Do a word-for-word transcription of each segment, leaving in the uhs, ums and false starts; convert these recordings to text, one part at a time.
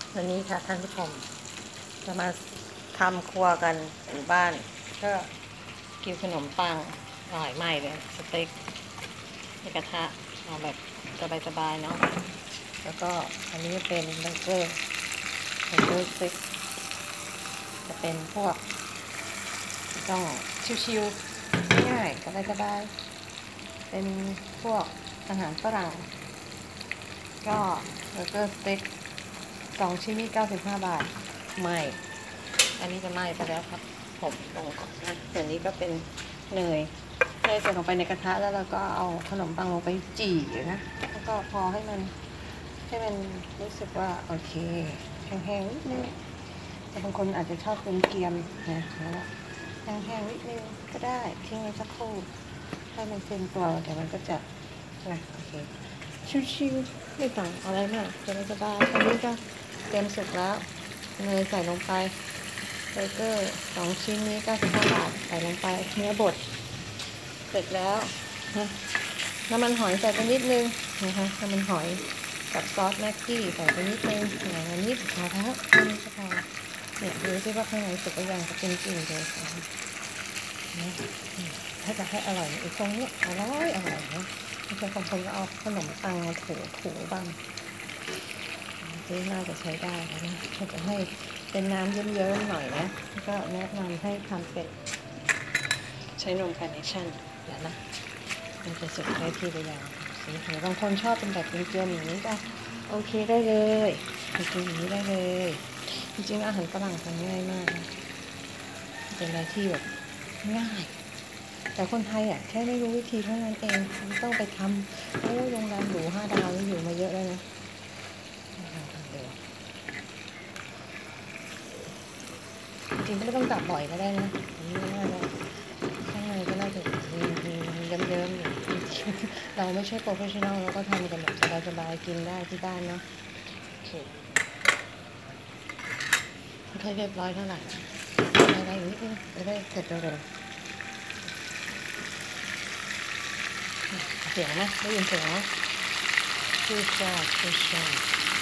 วันนี้ค่ะท่านผู้ชมจะมาทำครัวกันอยู่บ้านก็กินขนมปังอร่อยใหม่เลยสเต็กในกระทะเอาแบบสบายๆเนาะแล้วก็อันนี้เป็นเบอร์เกอร์เบอร์เกอร์สเต็กจะเป็นพวกต้องชิวๆง่ายๆสบายๆเป็นพวกอาหารฝรั่งก็เบอร์เกอร์สเต็กสองชิ้นนี้เก้าสิบห้าบาทไม่อันนี้จะไหม้ไปแล้วครับผมลงก่อนนะส่วนนี้ก็เป็นเนยเนยใส่ลงไปในกระทะแล้วเราก็เอาขนมปังลงไปจี่นะแล้วก็พอให้มันให้มันรู้สึกว่าโอเคแห้งๆนิดนึงแต่บางคนอาจจะชอบเป็นเกรียมนะแล้วแห้งๆนิดนึงก็ได้ทิ้งไว้สักครู่ให้มันเซ็นตัวเดี๋ยวมันก็จะนะโอเคชิวๆไม่ต่างอะไรมากสบายๆอันนี้ก็เตรียมสุกแล้วเนยใส่ลงไปเบอร์เกอร์สองชิ้นนี้เก้าสิบห้าบาทใส่ลงไปเนื้อบดเสร็จแล้วน้ำมันหอยใส่ไปนิดนึงนะคะน้ำมันหอยกับซอสแม็กกี้ใส่ไปนิดนึงหน่อยนิดพอแล้วนี่ก็พอเนี่ยดูซิว่าข้างในสุกหรือยังจะเป็นจริงเลยนะถ้าจะให้อร่อยอีกตรงนี้อร่อยอร่อยนะไม่ใช่บางคนก็เอาขนมปังมาถูถูบ้างนี่น่าจะใช้ได้นะถ้าจะให้เป็นน้ำเยิ้มๆหน่อยนะก็แนะนำให้ทำเป็นใช้นมคาร์เนชั่นเดี๋ยวนะมันจะสุกได้ที่หรือยังสีหรือบางคนชอบเป็นแบบเกลียมๆอย่างนี้ก็โอเคได้เลยกินอย่างนี้ได้เลยจริงๆอาหารฝรั่งทำง่ายมากนะเป็นอะไรที่แบบง่ายแต่คนไทยอ่ะแค่ไม่รู้วิธีเท่านั้นเองต้องไปทำโอ้โรงแรมหรูห้าดาวนี่อยู่มาเยอะแล้วนะจริงๆไม่ต้องจับบ่อยก็ได้นะนี่น่าจะข้างในก็น่าจะมีมีเยิ้มๆอยู่เราไม่ใช่โปรเฟชชั่นอลเราก็ทำกันแบบสบายๆกินได้ที่บ้านเนาะโอเคให้เรียบร้อยเท่าไหร่อะไรนิดนึงจะได้เสร็จเร็วๆเสียงนะได้ยินเสียงนะชูชาชูชา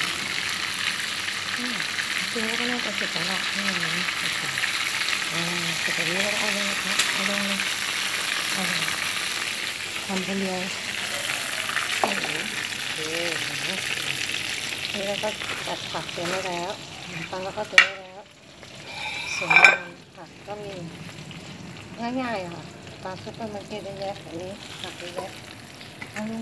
จริงๆก็น่าจะเสร็จแล้วแหละนี่มันโอเคอ่าเสร็จแบบนี้แล้วก็เอาลงนะคะเอาลงเอาลงทำคนเดียวโอ้โหโอเคนี่แล้วก็ตัดผักเตรียมไว้แล้วขนมปังแล้วก็เตรียมไว้แล้วส่วนผักก็มีง่ายๆค่ะตามซุปเปอร์มาร์เก็ตเยอะแยะแบบนี้ผักเยอะแยะเอาลง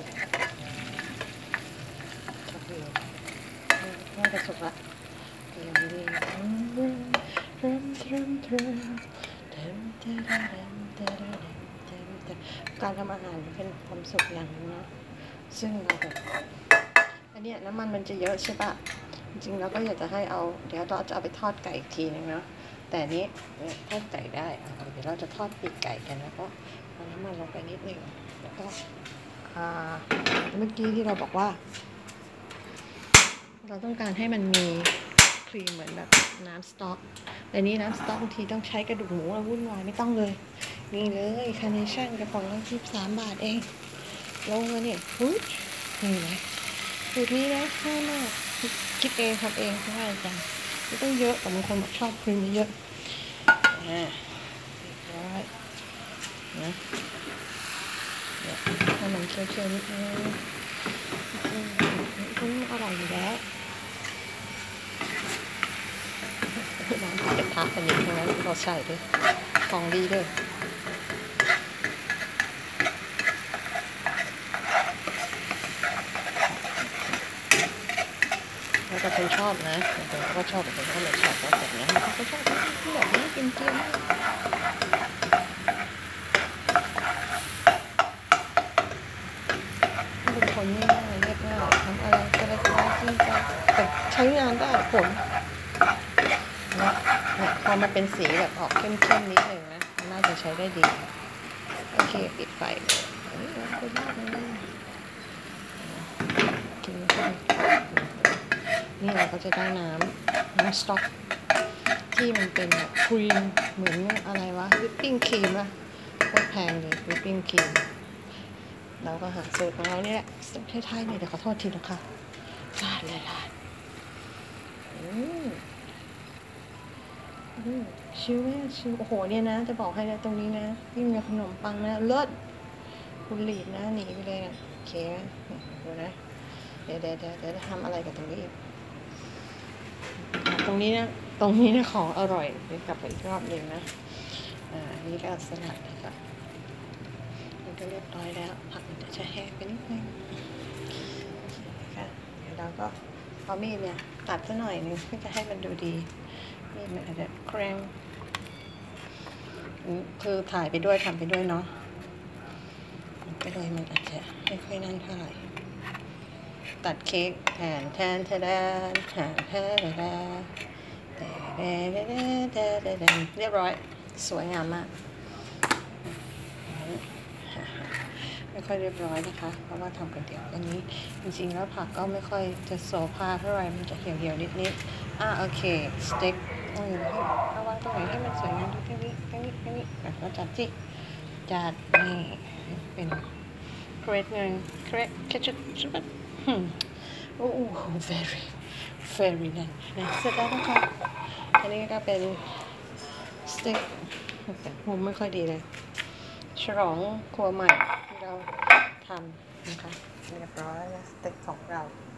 โอเคน่าจะสุกละเดี๋ยวดีการทำอาหารเป็นความสุขอย่างนึงนะซึ่งเราแบบอันนี้น้ำมันมันจะเยอะใช่ปะจริงๆเราก็อยากจะให้เอาเดี๋ยวเราจะเอาไปทอดไก่อีกทีนึงนะแต่นี้ทอดไก่ได้เดี๋ยวเราจะทอดปีกไก่กันแล้วก็เอาน้ำมันลงไปนิดนึงแล้วก็เมื่อกี้ที่เราบอกว่าเราต้องการให้มันมีครีมเหมือนแบบน้ำสต๊อกแต่นี้น้ำสต๊อกบางทีต้องใช้กระดูกหมูแล้ววุ่นวายไม่ต้องเลยนี่เลยคาร์เนชั่นกระป๋องละยี่สิบสามบาทเองลงเลยเนี่ยปุ๊บนี่นะสูตรนี้นะง่ายมากคิดเองทำเองง่ายจังไม่ต้องเยอะแต่บางคนชอบครีมเยอะอ่าเรียบร้อยนะเดี๋ยวให้มันเคี่ยวๆนิดนึงอืมอร่อยอยู่แล้วน้ำกระทะเป็นอย่างนั้นเราใส่ด้วยของดีด้วยแล้วแต่คนชอบนะแต่คนก็ชอบแต่คนก็ไม่ชอบก็แบบนี้เขาก็ชอบที่แบบนี้กินเกี๊ยวเป็นคนง่ายๆเรียบง่ายทำอะไรก็ได้ก็จริงจังแต่ใช้งานได้ผลนะเนี่ยพอมันเป็นสีแบบออกเข้มๆนิดนึงนะน่าจะใช้ได้ดีโอเคปิดไฟเลยนี่เราคุยมากเลยนี่เราก็จะได้น้ำน้ำสต๊อกที่มันเป็นแบบครีมเหมือนอะไรวะวิปปิ้งครีมอะโคตรแพงเลยวิปปิ้งครีมเราก็หาสูตรของเราเนี่ยสูตรไทยๆนี่เดี๋ยวขอโทษทีนะคะลาดเลยลาดมอืมชิวไหมชิวโอ้โหเนี่ยนะจะบอกให้นะตรงนี้นะยิ่งมีขนมปังนะเลิศคุณหลีดนะหนีไปเลยนะโอเคไหมดูนะเดี๋ยวเดี๋ยวเดี๋ยวเดี๋ยวจะทำอะไรกับตรงนี้อีกตรงนี้นะตรงนี้นะของอร่อยเดี๋ยวกลับไปอีกรอบหนึ่งนะอ่านี่ก็สลัดนะครับมันก็เรียบร้อยแล้วผักมันจะแห้งไปนิดนึงค่ะเดี๋ยวเราก็เอามีดเนี่ยตัดซะหน่อยนึงเพื่อจะให้มันดูดีมีดมันอาจจะแครงคือถ่ายไปด้วยทำไปด้วยเนาะก็เลยมันอาจจะไม่ค่อยนั่นเท่าไหร่ตัดเค้กแทนแทนแทนแทนแทนแทนแทนเรียบร้อยสวยงามมากไม่ค่อยเรียบร้อยนะคะเพราะว่าทำกันเดียวอันนี้จริงๆแล้วผักก็ไม่ค่อยจะโซฟาเท่าไหร่มันจะเหี่ยวๆนิดๆอ่ะโอเคสเต็กอืมเอาวางตรงไหนให้มันสวยงามดูแค่นี้แค่นี้แค่นี้แบบว่าจัดจิจัดนี่เป็นเครดเงินเครดแค่ชุดชุดโอ้โห very very nice นะเสร็จแล้วนะคะอันนี้ก็เป็นสเต็กแต่มุมไม่ค่อยดีเลยฉลองครัวใหม่ที่เราทำนะคะเรียบร้อยแล้วสเต็กของเรา